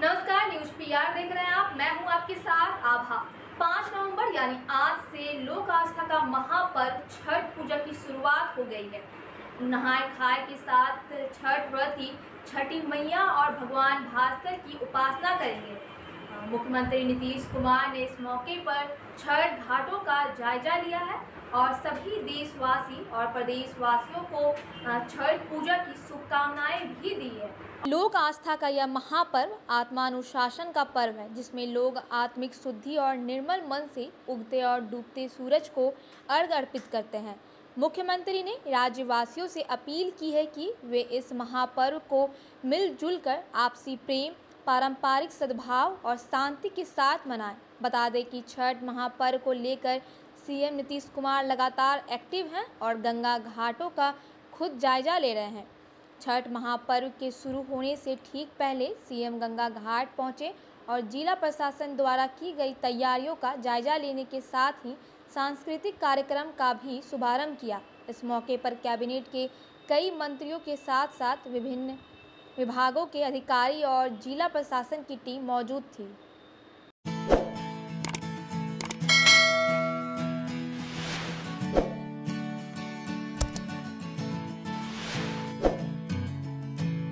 नमस्कार, news PR देख रहे हैं आप। मैं हूं आपके साथ आभा। 5 नवंबर यानी आज से लोक आस्था का महापर्व छठ पूजा की शुरुआत हो गई है। नहाय खाए के साथ छठ व्रती छठी मैया और भगवान भास्कर की उपासना करेंगे। मुख्यमंत्री नीतीश कुमार ने इस मौके पर छठ घाटों का जायजा लिया है और सभी देशवासी और प्रदेशवासियों को छठ पूजा की शुभकामनाएं भी दी है। लोक आस्था का यह महापर्व आत्मानुशासन का पर्व है, जिसमें लोग आत्मिक शुद्धि और निर्मल मन से उगते और डूबते सूरज को अर्घ अर्पित करते हैं। मुख्यमंत्री ने राज्यवासियों से अपील की है कि वे इस महापर्व को मिलजुल कर आपसी प्रेम, पारंपरिक सद्भाव और शांति के साथ मनाएं। बता दें कि छठ महापर्व को लेकर सीएम नीतीश कुमार लगातार एक्टिव हैं और गंगा घाटों का खुद जायजा ले रहे हैं। छठ महापर्व के शुरू होने से ठीक पहले सीएम गंगा घाट पहुंचे और जिला प्रशासन द्वारा की गई तैयारियों का जायजा लेने के साथ ही सांस्कृतिक कार्यक्रम का भी शुभारंभ किया। इस मौके पर कैबिनेट के कई मंत्रियों के साथ साथ विभिन्न विभागों के अधिकारी और जिला प्रशासन की टीम मौजूद थी।